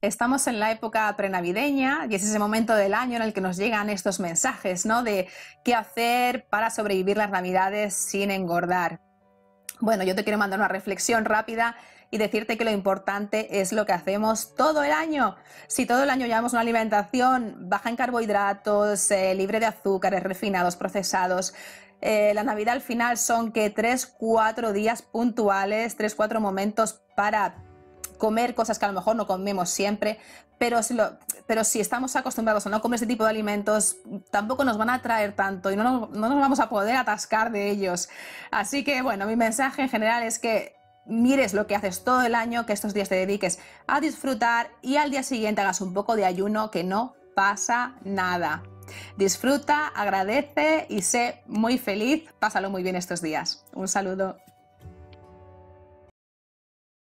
Estamos en la época prenavideña y es ese momento del año en el que nos llegan estos mensajes, ¿no? De qué hacer para sobrevivir las Navidades sin engordar. Bueno, yo te quiero mandar una reflexión rápida y decirte que lo importante es lo que hacemos todo el año. Si todo el año llevamos una alimentación baja en carbohidratos, libre de azúcares refinados, procesados, la Navidad al final son que 3, 4 días puntuales, 3, 4 momentos para comer cosas que a lo mejor no comemos siempre, pero si estamos acostumbrados a no comer ese tipo de alimentos, tampoco nos van a atraer tanto y no nos vamos a poder atascar de ellos. Así que bueno, mi mensaje en general es que mires lo que haces todo el año, que estos días te dediques a disfrutar y al día siguiente hagas un poco de ayuno, que no pasa nada. Disfruta, agradece y sé muy feliz. Pásalo muy bien estos días. Un saludo.